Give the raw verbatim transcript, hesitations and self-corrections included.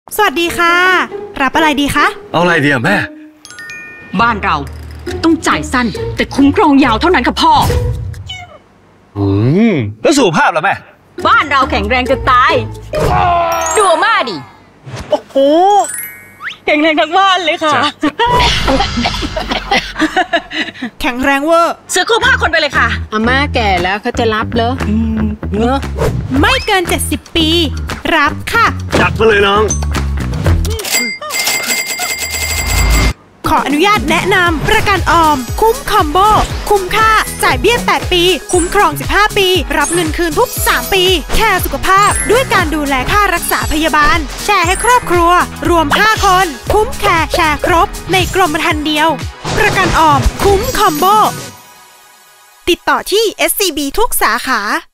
สวัสดีค่ะรับอะไรดีคะเอาอะไรดีอะแม่บ้านเราต้องจ่ายสั้นแต่คุ้มครองยาวเท่านั้นค่ะพ่ออืมแล้วสุขภาพล่ะแม่บ้านเราแข็งแรงจะตายดูมาดิโอ้โหแข็งแรงทั้งบ้านเลยค่ะแข็งแรงเวอร์ซื้อคู่ผ้าคนไปเลยค่ะอาม่าแก่แล้วเขาจะรับเหรอเนอะไม่เกินเจ็ดสิบปีรับค่ะจัดมาเลยน้องขออนุญาตแนะนำประกันออมคุ้มคอมโบคุ้มค่าจ่ายเบี้ยแปดปีคุ้มครองสิบห้าปีรับเงินคืนทุกสามปีแค่สุขภาพด้วยการดูแลค่ารักษาพยาบาลแชร์ให้ครอบครัวรวมห้าคนคุ้มแค่แชร์ครบในกรมธรรม์เดียวประกันออมคุ้มคอมโบติดต่อที่ เอส ซี บี ทุกสาขา